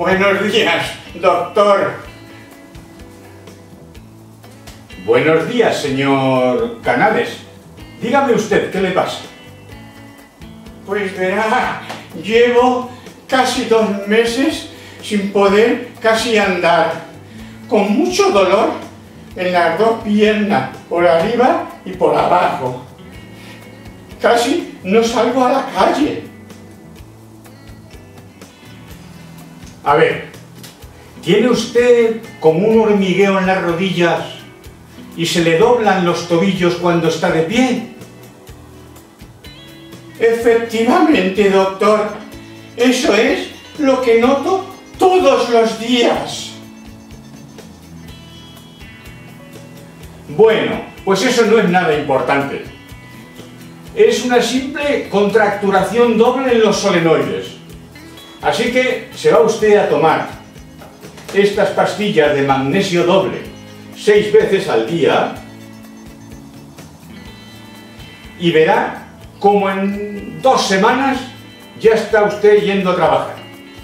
Buenos días, doctor. Buenos días, señor Canales. Dígame usted, ¿qué le pasa? Pues verá, llevo casi 2 meses sin poder casi andar, con mucho dolor en las 2 piernas, por arriba y por abajo. Casi no salgo a la calle. A ver, ¿tiene usted como un hormigueo en las rodillas y se le doblan los tobillos cuando está de pie? Efectivamente, doctor. Eso es lo que noto todos los días. Bueno, pues eso no es nada importante. Es una simple contracturación doble en los solenoides. Así que se va usted a tomar estas pastillas de magnesio doble 6 veces al día y verá como en 2 semanas ya está usted yendo a trabajar.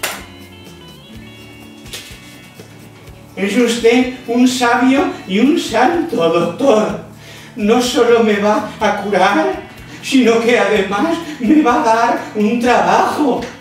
Es usted un sabio y un santo, doctor. No solo me va a curar, sino que además me va a dar un trabajo.